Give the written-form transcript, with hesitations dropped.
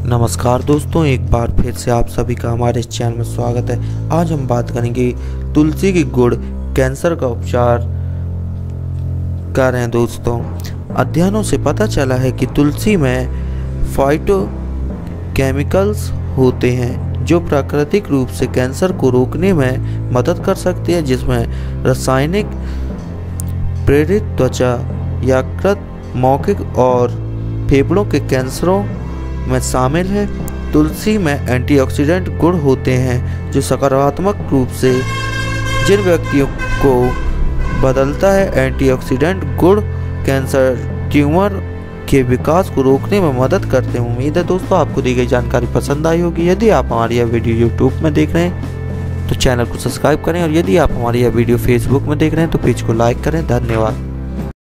नमस्कार दोस्तों, एक बार फिर से आप सभी का हमारे इस चैनल में स्वागत है। आज हम बात करेंगे तुलसी की गुड़ कैंसर का उपचार कर रहे हैं। दोस्तों, अध्ययनों से पता चला है कि तुलसी में फाइटो केमिकल्स होते हैं जो प्राकृतिक रूप से कैंसर को रोकने में मदद कर सकते हैं, जिसमें रासायनिक प्रेरित त्वचा, यकृत, मौखिक और फेफड़ों के कैंसरों में शामिल है। तुलसी में एंटीऑक्सीडेंट गुण होते हैं जो सकारात्मक रूप से जिन व्यक्तियों को बदलता है। एंटीऑक्सीडेंट गुण कैंसर ट्यूमर के विकास को रोकने में मदद करते हैं। उम्मीद है दोस्तों आपको दी गई जानकारी पसंद आई होगी। यदि आप हमारी यह वीडियो यूट्यूब में देख रहे हैं तो चैनल को सब्सक्राइब करें, और यदि आप हमारी यह वीडियो फेसबुक में देख रहे हैं तो पेज को लाइक करें। धन्यवाद।